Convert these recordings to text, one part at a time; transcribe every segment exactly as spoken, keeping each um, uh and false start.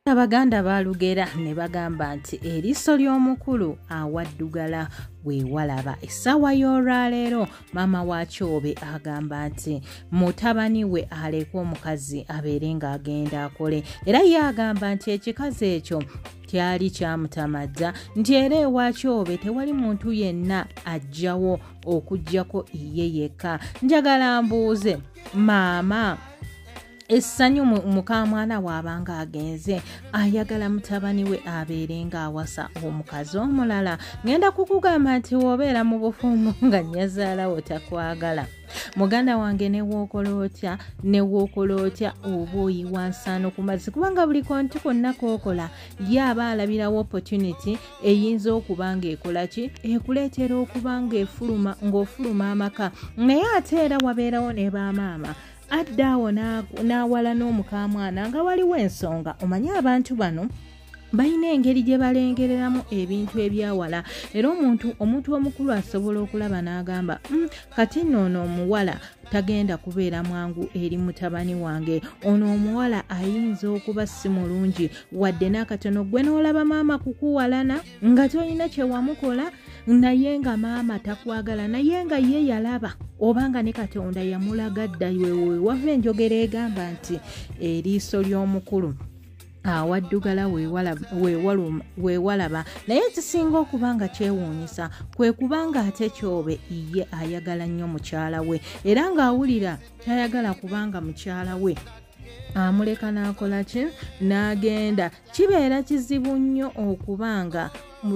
Abaganda balugera ne bagamba nti eriiso ly'omukulu awaddugala weewalaba. Essaawa y'olwaleero maama wa Kyobe agamba nti mutabani we aleka omukazi abeere ng'agenda akole, era ye agamba nti ekikazi ekyo kyali kyamutamadda nti era ewa Kyobe tewali muntu yenna ajjawo okuggyako ye yekka. Njagala mbuuze maama, essanyu mukamwana waabanga agenze ayagala mutabani we abeere ng'awasa omukazi omulala? Ngenda kukugamba nti wobeera mu bufumbo nga nnyazaalawo takwagala. Muganda wange ne wookola otya ne wookola otya oba oyiwa nsaano ku mazzi, kubanga buli konti konna kookola ye aba alabirawo opportunity eyinza okuba ng'ekola ki, ekuleetera okuba ng'efuluma ng'ofuluma amaka. Naye ate era wabeerawo ne bamaama adda awo n'awala n'omukamwana nga waliwo ensonga. Omanye abantu bano balina engeri gye balengereramu ebintu ebyawala, era omuntu omuntu omukulu asobola okulaba n'agamba mm, kati nno ono omuwala tagenda kubeera mwangu eri mutabani wange, ono omuwala ayinza okuba si mulungi wadde n'akatono. Gwe n'olaba maama kukuwalana nga tolina kye wamukola, naye nga maama takwagala, naye nga ye yalaba obanga ne Katonda yamulaga ddayo. Wava enjogera egamba nti eriiso ly'omukulu awaddugala weewalaba. Naye kisinga okubanga kyewuunyisa kwe kubanga ate Kyobe ye ayagala nnyo mukyala we, era ng'awulira tayagala kubanga mukyala we amuleka n'akola ki, n'agenda. Kibeera kizibu nnyo okubanga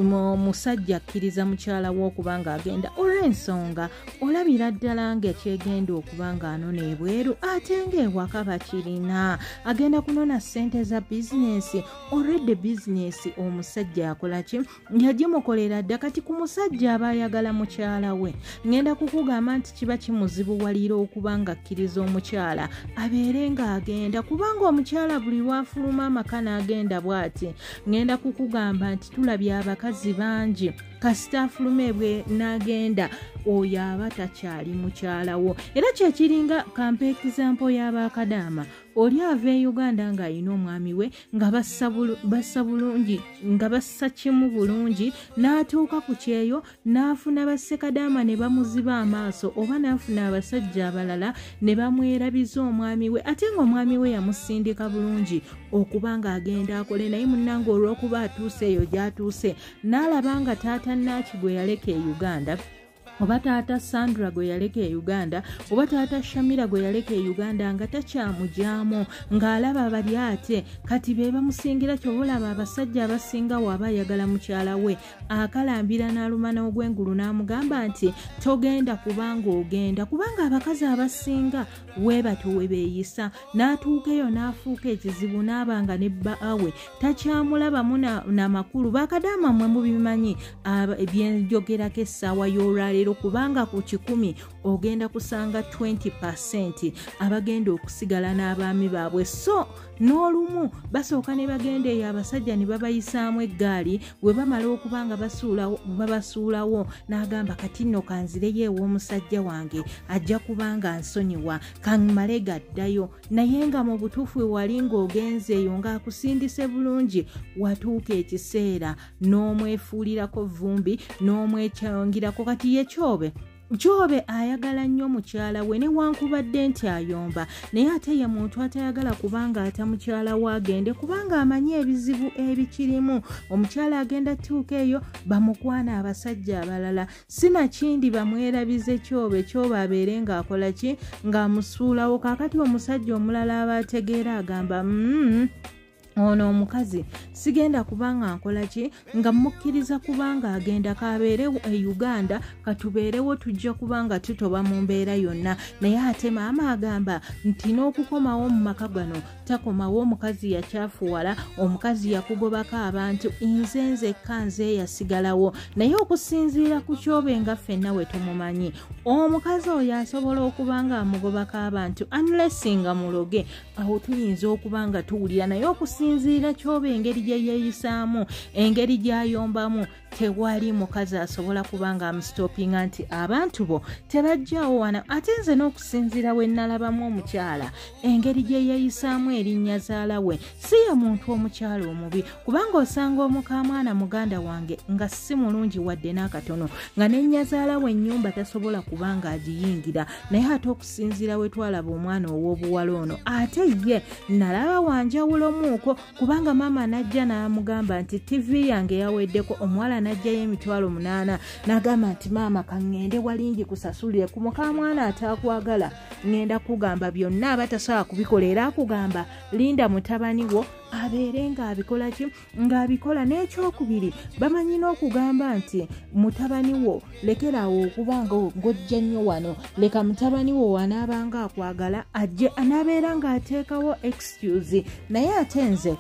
musajja akkiriza mukyala we okubanga agenda olw'ensonga olabira ddala ng'ekyegenda okubanga anona ebweru, ate ng'ewaka bakirina agenda kunona ssente za bizinesi. Olwedde bizinesi omusajja akola ki, yagimukolera dda. Kati ku musajja aba ayagala mukyala we, ngenda kukugamba nti kiba kimuzibuwalira okubanga akkiriza omukyala abeere ng'agenda, kubanga omukyala buli lwafuluma amaka n'agenda bw'ati. Ngenda kukugamba nti tulabye abakazi bangi kasita afulume bwe n'agenda, oyo aba takyali mukyala wo. Era kyekiringa kampa example y'Abakadaama. Oli ava e Uganda ng'ayina omwami we nga bassa bulungi nga bassa kimu bulungi, n'atuuka ku kyeyo n'afuna bassekadaama ne bamuziba amaaso, oba n'afuna abasajja abalala ne bamwerabiza omwami we, ate ng'omwami we yamusindika bulungi okuba ng'agenda akole. Naye munnange olw'okuba atuuse eyo gy'atuuse n'alaba nga taata Naaki gwe yaleka e Uganda, oba taata Sandra gwe yaleka e Uganda, oba taata Shamira gwe yaleka e Uganda nga takyamujaamu, ng'alaba bali ate kati be bamusingira. Ky'olaba abasajja abasinga waba ayagala mukyala we akalambira n'aluma n'ogwengulu n'amugamba nti togenda kubanga ogenda, kubanga abakazi abasinga weebato we beeyisa. N'atuuka eyo n'afuuka ekizibu, n'abanga ne bbaawe takyamulabamu n'amakulu. Bakadaama mmwe mubimanyi ebyenjogerako essaawa y'olwaleero, kubanga ku kikumi ogenda kusanga twenty percent abagenda okusigala n'abaami baabwe. So n'olumu basooka ne bagenda eyo abasajja ne babayisaamu eggaali, we bamala okuba nga babasuulawo n'agamba kati nno kanzireyo ew'omusajja wange ajja kubanga nsonyiwa, kammale gaddayo. Naye nga mu butuufu we wali ng'ogenze eyo ng'akusindise bulungi, watuuka ekiseera n'omwefuulirako vumbi n'omwekyongirako. Kati ye Kyobe Kyobe ayagala nnyo mukyala we newankubadde nti ayomba, naye ate ye muntu atayagala kubanga ata mukyala we agende, kubanga amanyi ebizibu ebikirimu. Omukyala agenda tuuka eyo bamukwana abasajja abalala, sinakindi bamwerabize Kyobe. Kyobe abeere ng'akola ki, ng'amusuulawo. Kaakati omusajja omulala aba ategeera agamba mm, ono omukazi sigenda kubanga nkola ki, nga mukkiriza kubanga agenda kabeere e Uganda, katubeerewo tujja kubanga tutoba mu mbeera yonna. Naye ate maama agamba nti n'okukomawo mu maka gano takomawo. Omukazi yakyafuwala, omukazi yakugobako abantu, nze nzekka nze yasigalawo. Naye okusinziira ku Kyobe nga ffenna we tumumanyi, omukazi oyo asobola okuba nga amugobako abantu unless nga muloge, awo tuyinza okuba nga tuwulira naye okusinziira kyoba engeri gye yeeyisaamu, engeri gy'ayombamu, tewali mukazi asobola kuba nga amusitopinga nti abantu bo tebajjaawo wano. Ate nze n'okusinziira we nalabamu omukyala, engeri gye yeeyisaamu eri nnyazaala we si ye muntu omukyala omubi, kubanga osanga omukamwana muganda wange nga si mulungi wadde n'akatono, nga ne nnyazaala we ennyumba tasobola kuba nga agiyingira, naye ate okusinziira we twalaba omwana ow'obuwala ono, ate ye nalaba wanjawulomuuko, kubanga maama najja n'amugamba nti tivi yange yaweddeko. Omuwala najjayo emitwalo munaana n'agamba nti maama kaŋŋende walingi kusasulire ku mukamwana ataakwagala, ŋŋenda kugamba byonna abatasobola kubikola, era akugamba linda mutabani wo abeere ng'abikola ki ng'abikola. N'ekyokubiri bamanyi n'okugamba nti mutabani wo lekeraawo okuba ng'ojja nnyo wano, leka mutabani wo anaabanga akwagala ajje anaabeera ng'ateekawo excuse. Naye ate nze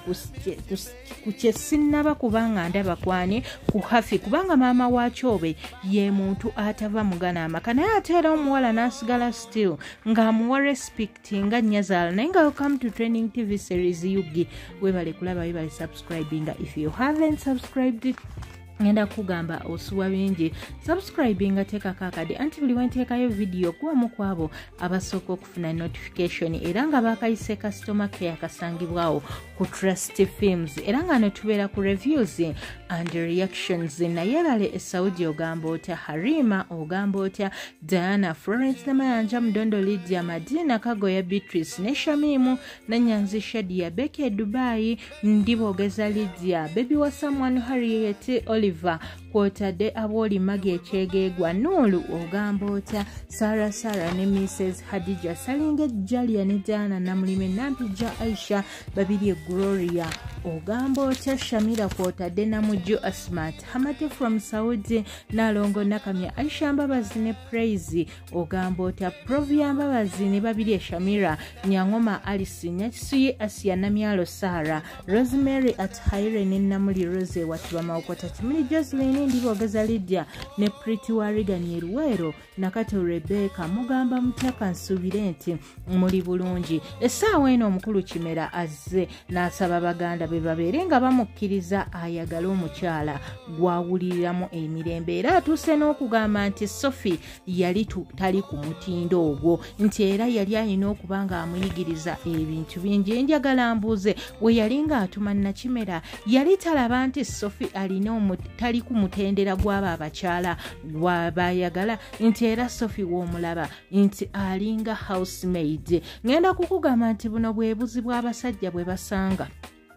ku kye sinnaba kubanga ndaba kwani ku hafi, kubanga maama wa Kyobe ye muntu atava mugana amaka, naye ate era omuwala n'asigala still ng'amuwa respect nga nnyazaala. Naye nga welcome to Trending T V series Yugi, webale kulaba, webale subscribing. If you haven't subscribed, ngenda kugamba osuwa bingi subscribing, teekako akade anti buli wenteekayo video kuwamu kwabo abasooka okufuna notification, era nga bakayise customer care kasangibwawo ku Trust Films, era nga netubeera ku reviews and reactions. Naye bale esaudi ogamba otya, Harima ogamba otya, Diana, Florence Namayanja, Mudondo, Lydia, Madina, Kagoya, Beatrice ne Shamimu, Nanyanzi, Shadia, Becky, Dubai, Ndibogeza, Lydia, Baby wa Someone, Harriet, Oliver, kwotadde abooli magi ekyegeegwa, Nulu ogamba otya, Sara Sara ne Missus Hadija, Salinge, Jalia ne Diana, Namulime, Nampija, Aisha, babiri Gloria ogamba otya, Shamira kwotadde Namujo, Asmat, Hamate from Saudi, Nalongo, Nakamya, Aisha Mbabazi ne Praise ogamba otya, Provia Mbabazi ne babiri Shamira, Nyangoma, Alice, Nyakisuye, Asia, Namyalo, Sara, Rosemary at Haire ne Namuli Rose watubama okota Kimili, Jocelyn, Ndibogeza, Lydia ne Pretty Wariga Nyeruwero, Nakato, Rebecca mugamba mutaka nsubire nti muli bulungi. Essaawa eno omukulu Kimera azze n'asaba baganda be babeere nga bamukkiriza ayagala omukyala gwawuliriramu emirembe, era atuuse n'okugamba nti Sophie yali tali ku mutindo ogwo, nti era yali alina okuba nga amuyigiriza ebintu bingi. Njagala mbuuze, we yali ng'atuma Nakimera yali talaba nti Sophie alina tali ku mutendera gw'abo abakyala gwabayagala, nti era Sophie w'omulaba nti alinga housemaid. Ngenda kukugamba nti buno bwe buzi bw'abasajja bwe basanga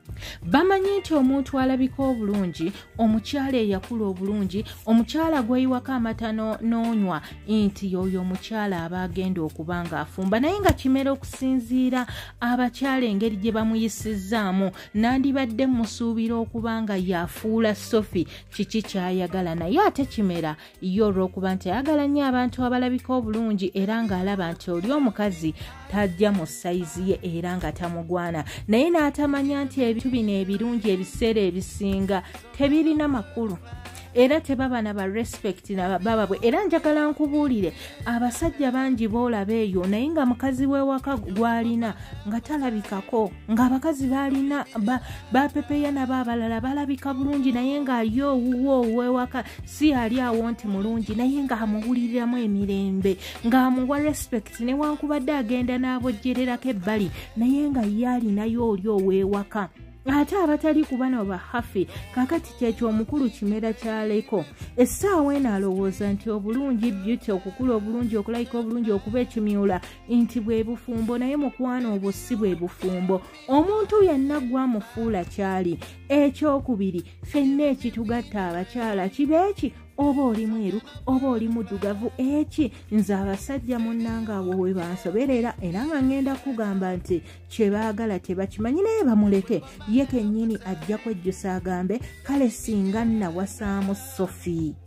bamanyi nti omuntu alabika obulungi, omukyala eyakula obulungi, omukyala gweyiwako amata n'onywa, nti yoyo omukyala aba agenda okuba nga afumba. Naye nga Kimera okusinziira abakyala engeri gye bamuyisizzaamu, nandibadde musuubira okuba nga yafuula Sophie kiki kyayagala. Naye ate Kimera ye olw'okuba nti ayagala nnyo abantu abalabika obulungi, era ng'alaba nti oli omukazi tajja mu sayizi ye era nga tamugwana, naye n'atamanya nti ebintu bino ebirungi ebiseera ebisinga tebirina makulu, era tebaba na ba respect na baba bwe. Era njagala nkubuulire, abasajja bangi boolaba eyo, naye nga mukazi w'ewaka gwalina nga talabikako, ng'abakazi balina bapepeya nabo abalala balabika bulungi, naye nga yo wuwo w'ewaka si ali awo nti mulungi, naye nga amuwuliriramu emirembe, ng'amuwa respect, newankubadde agenda n'abojjererako ebbali, naye nga ye alinayo oli ow'ewaka. Ate abatali kubano bahafi, kakati kyekyo omukulu Kimera kyaleko. Essaawa eno alowooza nti obulungi beauty, okukula obulungi, okulayika obulungi, okuba ekimyula nti bwe bufumbo, naye mukwano obwo si bwe bufumbo. Omuntu yenna gwamufuula kyali. Ekyokubiri, ffenna ekitugatta abakyala kibeeki, oba oli mweru oba oli muddugavu, eki nze abasajja munnanga awo we bansoberera, era nga ngenda kugamba nti kye baagala tebakimanyi, naye bamuleke ye kennyini ajja kwejjusa agambe kale singa nnawasaamu Sophie.